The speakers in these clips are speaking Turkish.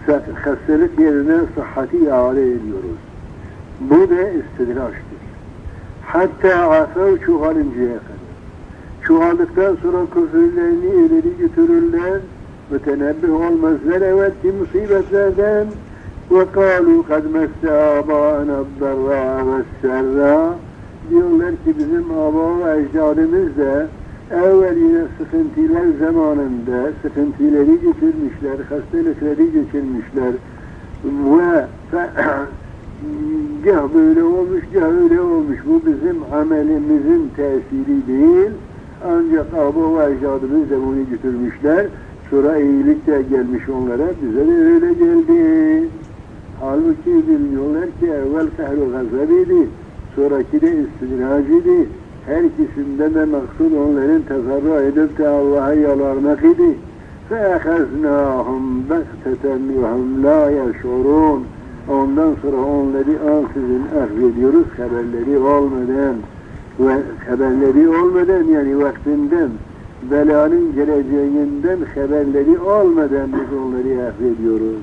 hastalık yerine sıhhati iade ediyoruz. Bu da istidraçtır. Hatta afev çoğalıncaya kadar. Çoğaldıktan sonra küfürlerini ileri götürürler, mütenebbih olmazlar evvelki musibetlerden. وَقَالُوا قَدْ مَسَّ آبَانَا الضَّرَّاءَ وَالسَّرَّاءَ diyorlar ki bizim aba ve ecdadımız da evvel yine sıkıntılar zamanında sıkıntıları geçirmişler, hastalıkları geçirmişler ve gah böyle olmuş, gah öyle olmuş. Bu bizim amelimizin tesiri değil, ancak aba ve ecdadımız da bunu götürmüşler. Sonra iyilik de gelmiş onlara, bize de öyle geldi. Halbuki bilmiyorlar ki evvel kahr-ı gazabiydi, sonraki de istidraciydi. Her ikisinden de maksud onların tezarru edip de Allah'a yalvarmak idi. فَاَخَزْنَاهُمْ بَغْتَةً وَهُمْ لَا يَشْعُرُونَ Ondan sonra onları ansızın affediyoruz haberleri olmadan yani vaktinden, belanın geleceğinden haberleri olmadan biz onları affediyoruz.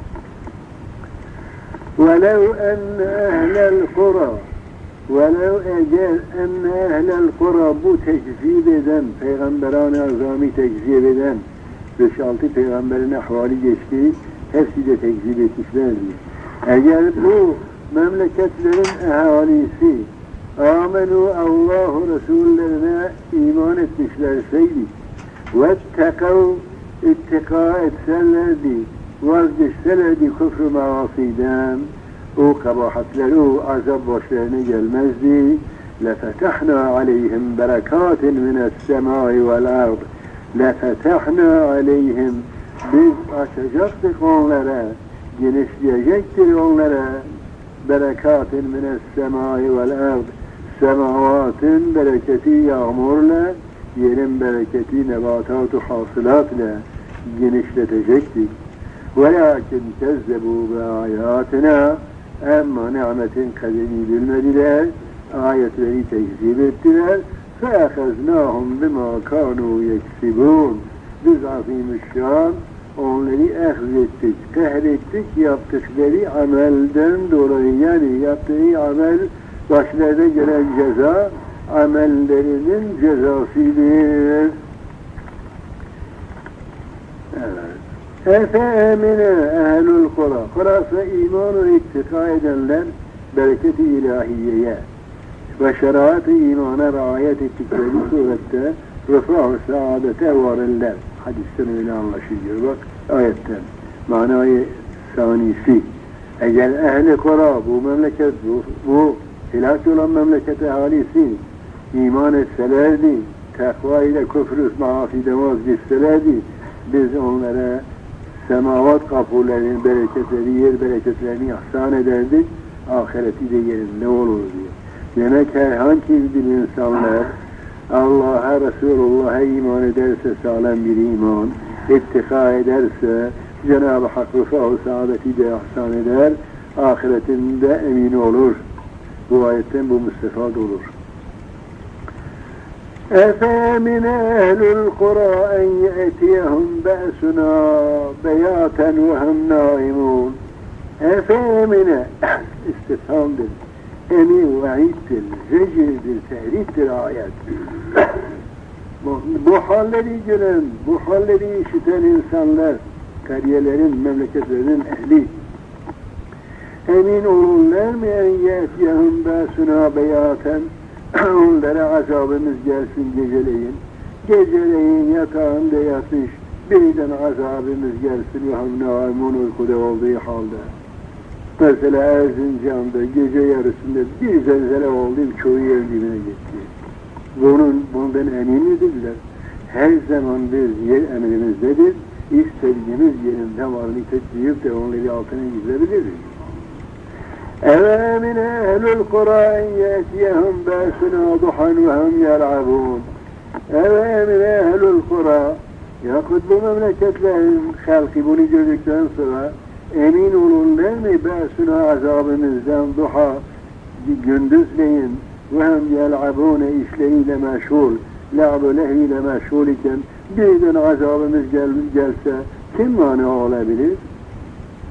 وَلَوْ أَنَّ أَهْلَ الْقُرَى وَلَوْ اَجَلْ اَنَّ اَهْلَ الْقُرَى bu tekzip eden, Peygamber-i Azami tekzip eden 5-6 peygamberin ahvali geçti, hepsi de tekzip etmişlerdi. Eğer bu memleketlerin ahalisi amenu Allahu Resullerine iman etmişlerseydi vettekâv ittika etselerdi, vazgeçselerdi küfr-ü maasiden, o kabahatleri, o azap başlarına gelmezdi. لَفَتَحْنَا عَلَيْهِمْ بَرَكَاتٍ مِنَ السَّمَاءِ وَالْأَرْضِ لَفَتَحْنَا عَلَيْهِمْ biz açacaktık onlara, genişleyecektir onlara berekatın mine's-semâi vel-ard semavatın bereketi yağmurla, yerin bereketi nebatat-ı hasılatla genişletecektik. وَلَاكِنْ كَذَّبُوا بِآيَاتِنَا Ama nimetin kadrini bilmediler, ayetleri tekzip ettiler. فَاَخَزْنَاهُمْ بِمَا كَانُوا يَكْسِبُونَ Biz azim-ı onları ehzettik, kahrettik yaptıkları amelden dolayı, yani yaptığı amel başlarına gelen ceza amellerinin cezasıdır. Evet. Efe-emine ehlül kura. Kurasa imanı ittika edenler bereket-i ilahiyeye ve şeriat-ı imana riayet ettikleri surette rıfa-ı saadete varırlar. Hadisten öyle anlaşılıyor bak ayetten. Manayı sanisi. Eğer ehl-i kura bu memleket, bu helak olan memleket ahalisi iman etselerdi, takva ile küfr-ü maasiden vazgeçselerdi, biz onlara semavat kapılarının bereketleri, yer bereketlerini ihsan ederdik, ahireti de yerinde olur diyor. Demek herhangi bir insanlar Allah'a, Resulullah'a iman ederse, sağlam bir iman, ittika ederse, Cenab-ı Hak rıfa-ı saadeti de ihsan eder, ahiretinde emin olur. Bu ayetten bu müstefad olur. اَفَامِنَ اَهْلُ الْقُرَى اَنْ يَأْتِيَهُمْ بَأْسُنَا بَيَاتًا وَهُمْ نَائِمُونَ Efemine istifhamdır, emin vaiddir, zecirdir, tehdittir ayet. Bu halleri gören, bu halleri işiten insanlar, kariyelerin, memleketlerinin ehli, emin olurlar mı en yetiyahum bâsuna beyaten, onlara azabımız gelsin geceleyin, geceleyin yatağında yatmış, birden azabımız gelsin ve hamnâimun uykuda olduğu halde. Mesela Erzincan'da gece yarısında bir zelzele oldu, çoğu yer dibine gitti. Bundan emin midirler? Her zaman bir yer emrimizdedir, istediğimiz yerinde varlık ettirip de onları altına gidebiliriz. اَوَامِنَ اَهْلُ الْقُرَى اَنْ يَأْتِيَهُمْ بَأْسُنَا ضُحًا وَهُمْ يَلْعَبُونَ اَوَامِنَ اَهْلُ الْقُرَى Yakut bu memleketlerin halkı bunu gördükten sonra emin olurlar mı ba'suna azabımızdan duha gündüzleyin ve hem yel'abune işleriyle meşgul la'bu lehiyle meşgul iken birden azabımız gelse kim mani olabilir?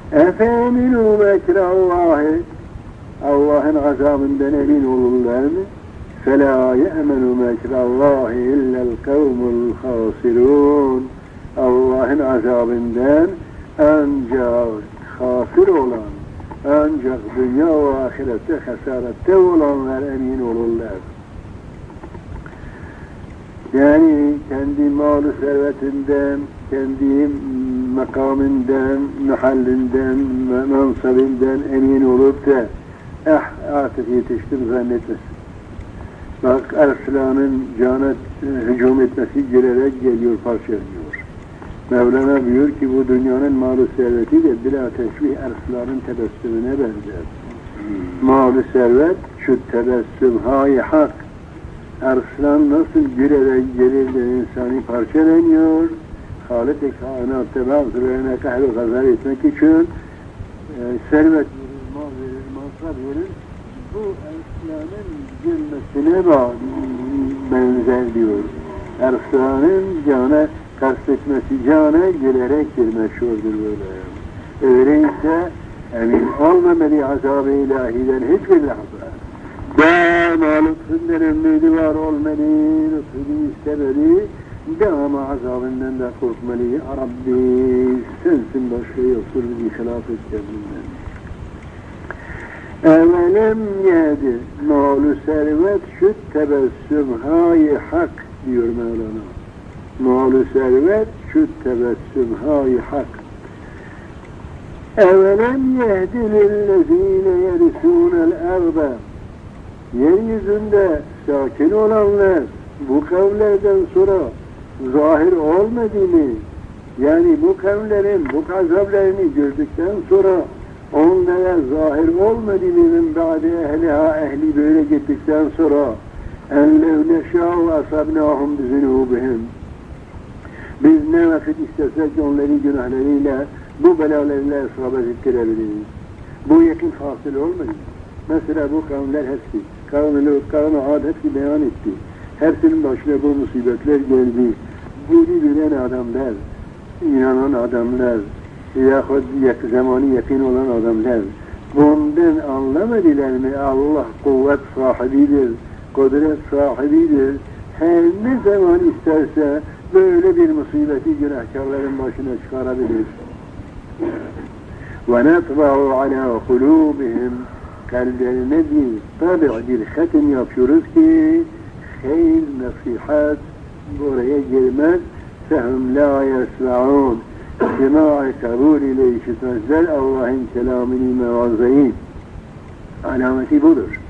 Efeminu mekrallahi, Allah'ın azabından emin olurlar mı? فَلَا يَأْمَنُ مَكْرَ اللّٰهِ اِلَّا الْقَوْمُ الْخَاسِرُونَ. Allah'ın azabından ancak hasır olan, ancak dünya ve ahirette hasarette olanlar emin olurlar. Yani kendi mal-ı servetinden, kendi makamından, mahallinden, mansabinden emin olup da artık yetiştim zannetmesin. Bak Arslan'ın cana hücum etmesi girerek geliyor, parçalıyor. Mevlana buyuruyor ki bu dünyanın mal-ı serveti de bila teşbih Arslan'ın tebessümüne benzer. Mal-ı servet şu tebessüm hay hak. Arslan nasıl girerek gelir de insanı parçalanıyor, Hâlet-i kainatta bazılarına kahve kazar etmek için servet verir, mal verir, mansap verir. Bu Arslan'ın girmesine benzer diyor. Arslan'ın cana kastetmesi, cana gelerek girmeşiyordur böyle. Öyleyse emin olmamalı azab-ı ilahiden hiçbir lahza. Daima lütfünden ümidi var olmalı, lütfünü istemeli, daima azabından da korkmalı. Rabbi sensin, başka yoktur, ihlas et kendinden. Evelem yedi mal-ı servet şu tebessüm hay hak diyor Mevlana. Mal-ı servet şu tebessüm hay hak. Evelem yehdi lillezine yerisûnel erbe. Yeryüzünde sakin olanlar bu kavlerden sonra zahir olmadı mı? Yani bu kavlerin, bu gazaplarını gördükten sonra onlara zahir olmadı mı? Min ba'de ehliha, ehli böyle gittikten sonra enlev neşâ'u asabnâhum bizunûbihim. Biz ne vakit istesek onların günahlarıyla bu belalarıyla isabet ettirebiliriz. Bu yakın hasıl olmadı mı? Mesela bu kavimler hepsi, kavim-i Lut, kavim-i Ad hepsi beyan etti. Hepsinin başına bu musibetler geldi. Bunu bilen adamlar, inanan adamlar, yahut zamanı yakın olan adamlar, bundan anlamadılar mı? Allah kuvvet sahibidir, kudret sahibidir. Her ne zaman isterse böyle bir musibeti günahkarların başına çıkarabilir. وَنَطْبَعُ عَلَى قُلُوبِهِمْ. Kalplerine bir tabi bir hatim yapıyoruz ki hayır, nasihat buraya girmez. Fehum la yesma'un. Sema-i kabul ile işitmezler Allah'ın kelamını mevazayı. Alameti budur.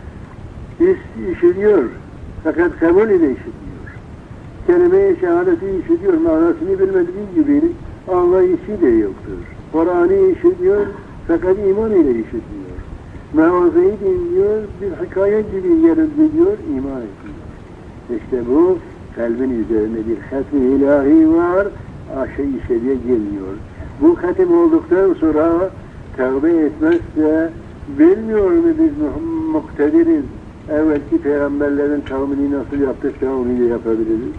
İşitiyor fakat kabul ile işitiyor. Kelime-i şehadeti işitiyor, manasını bilmediği gibi anlayışı da yoktur. Kur'an'ı işitiyor fakat iman ile işitiyor. Mevazayı dinliyor, bir hikaye gibi yerindiriyor, iman ediyor. İşte bu kalbin üzerine bir hatmi ilahi var, aşağı içeriye girmiyor. Bu hatim olduktan sonra tevbe etmezse bilmiyor mu biz muktediriz, evvelki peygamberlerin kavmini nasıl yaptık kavmini de yapabiliriz.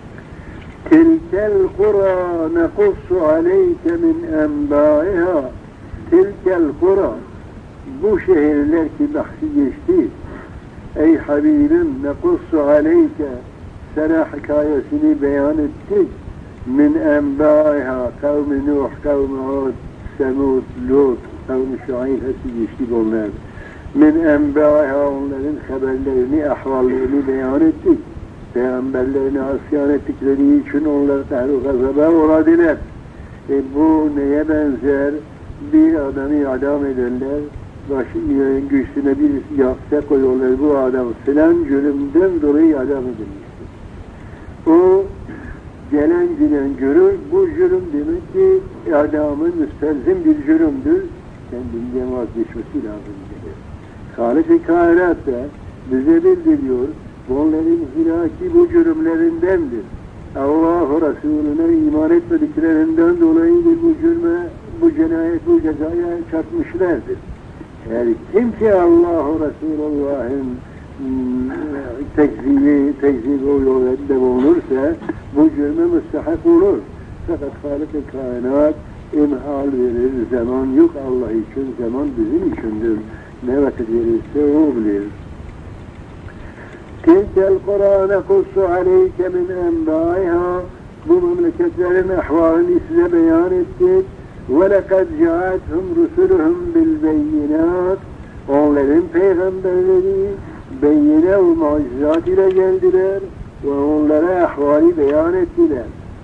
Tilkel kura nekussu aleyke min enbâiha. Tilkel kura, bu şehirler ki bahsi geçti. Ey Habibim, nekussu aleyke, sana hikayesini beyan ettik. Min enbâiha, kavmi Nuh, kavmi Ad, Semud, Lut, kavmi Şuayb, hepsi geçti bunlar. Min enbâiha, onların haberlerini, ahvallerini beyan ettik. Peygamberlerine asyan ettikleri için onlar tahru gazaba uğradılar. Bu neye benzer? Bir adamı adam ederler, güçlüğüne bir yafta koyuyorlar, bu adam filan cürümden dolayı adam edilmiştir. O gelen görür, bu cürüm demek ki adamın müstelzim bir cürümdür, kendinden vazgeçmesi lazım gelir. Hâlit-i kainat da bize bildiriyor, bunların hilaki bu cürümlerindendir. Allah-u Resulüne iman etmediklerinden dolayıdır bu cürme, bu cinayet, bu cezaya çarpmışlardır. Her kim ki Allah-u Resulullah'ın tekzibi o yolunda bulunursa bu cürme müstahak olur. Fakat Hâlit-i kainat imhal verir, zaman yok Allah için, zaman bizim içindir. Ne vakit verirse o bilir. Tilkel Kur'an'e kussu aleyke min enbâiha, bu memleketlerin ahvalini size beyan ettik. وَلَقَدْ جَاءَتْهُمْ رُسُلُهُمْ بِالْبَيِّنَاتِ, onların peygamberleri beyine ve mucizat ile geldiler ve onlara ahvali beyan ettiler.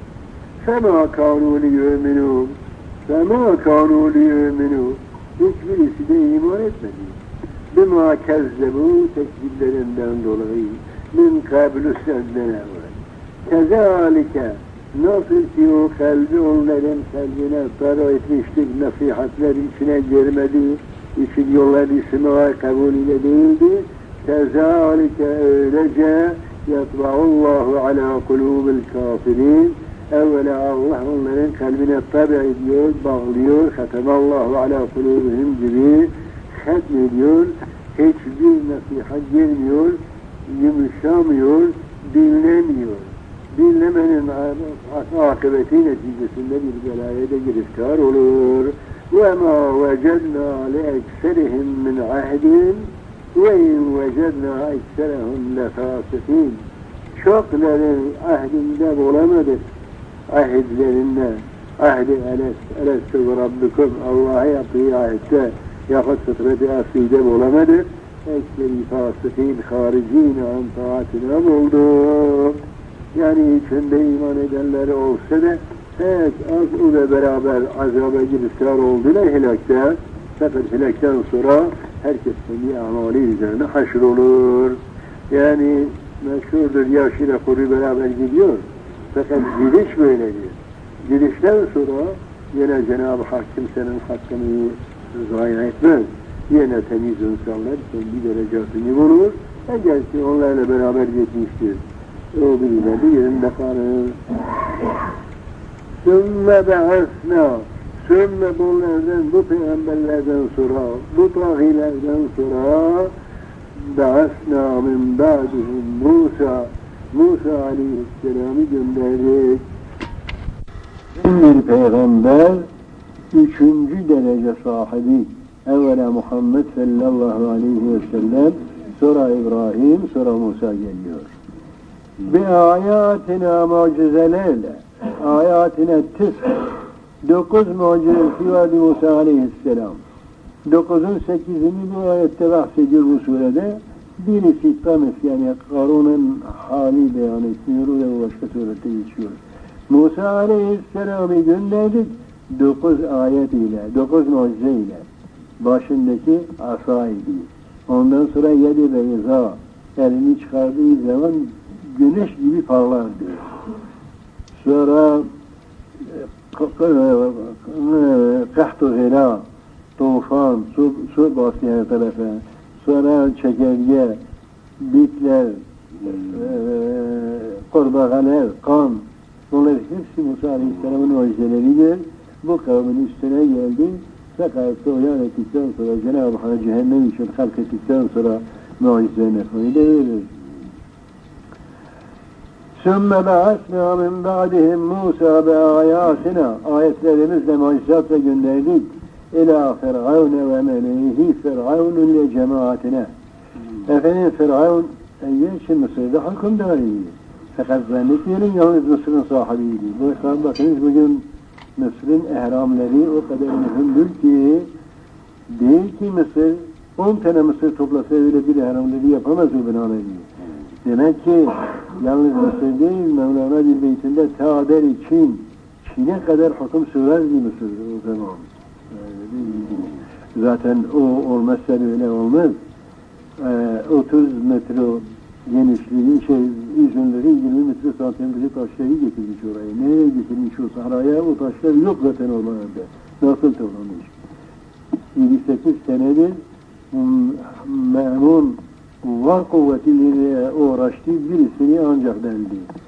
فَمَا كَانُوا لِيُؤْمِنُوا فَمَا كَانُوا لِيُؤْمِنُوا, hiçbirisi de iman etmedi. بِمَا كَذَّبُوا, tekziplerinden dolayı, min kablu senden evvel. كَذَٰلِكَ, nasıl ki o kalbi onların kalbine para etmiştik, nasihatler içine girmedi, için yollar ismaya kabul ile değildi. Kezalike öylece yatba'ullahu ala kulubil kafirin. Evvela Allah onların kalbine tabi ediyor, bağlıyor. Hatemallahu ala kulubihim gibi hatmediyor. Hiçbir nasihat girmiyor, yumuşamıyor, dinlemiyor. Dinlemenin akıbeti neticesinde bir belayede giriftar olur. وَمَا وَجَدْنَا لِأَكْسَرِهِمْ مِنْ عَهْدٍ وَاِنْ وَجَدْنَا اَكْسَرَهُمْ لَفَاسِقِينَ. Çokların ahdinde bulamadık. Ahidlerinde, ahdi elestü Rabbikum, Allah'a yaptığı ahette yahut fıtrat-ı aside bulamadık. Ekseri fasıkîn, haricîn an taatine bulduk. Yani içinde iman edenler olsa da pek az ile beraber azaba giriftar oldular helakte. Fakat helakten sonra herkes kendi amali üzerine haşr olur. Yani meşhurdur, yaşıyla kuru beraber gidiyor. Fakat gidiş böyledir. Gidişten sonra yine Cenab-ı Hak kimsenin hakkını zayi etmez. Yine temiz insanlar kendi derecesini bulur. Eğer ki onlarla beraber gitmiştir, o birileri yerinde kalır. Sümme be'asna, sümme bunlardan, bu peygamberlerden sonra, bu tahilerden sonra be'asna min ba'dihim Musa aleyhisselam'ı gönderdik. Bir peygamber, üçüncü derece sahibi, evvela Muhammed sallallahu aleyhi ve sellem, sonra İbrahim, sonra Musa geliyor. Bi'ayatina mucizelerle, ayatine dokuz mucizesi vardı Musa aleyhisselam. 9'un 8'ini bu ayette bahsediyor bu surede. Birisi Tamis, yani Karun'un hali beyan etmiyor ve başka surette geçiyor. Musa aleyhisselam'ı gönderdik 9 ayet ile, 9 mucize ile. Başındaki asa idi. Ondan sonra 7 beyza, elini çıkardığı zaman güneş gibi parlardı. Sonra kahtu hela, tufan, su bastı her tarafa. Sonra çekerge, bitler, kurbağalar, kan. Bunlar hepsi Musa Aleyhisselam'ın mucizeleridir. Bu kavmin üstüne geldi. Fakat uyan ettikten sonra Cenab-ı Hak cehennem için halk ettikten sonra mucizelerine fayda verir. Sümme be'asna min ba'dihim Musa be'ayatina, ayetlerimizle mucizatla gönderdik ila Firavune ve meleğihi, Firavun'un ile cemaatine. Efendim Firavun için Mısır'da hükümdarıydı. Fakat zannetmeyelim yalnız Mısır'ın sahibiydi. Bakınız bugün Mısır'ın ehramları o kadar mühimdir ki, değil ki Mısır 10 tane Mısır toplasa öyle bir ehramları yapamaz o binaları. Demek ki yalnız Mısır değil, Mevlana bir beytinde ta der Çin, Çin'e kadar hüküm sürerdi Mısır o zaman. Zaten o olmazsa öyle olmaz. 30 metre genişliği, uzunları 20 metre santimetre taşları getirmiş oraya. Nereye getirmiş o sahraya? O taşlar yok zaten ormanında. Nasıl toplamış? 28 senedir Me'mun var kuvvetiyle uğraştı, birisini ancak deldi.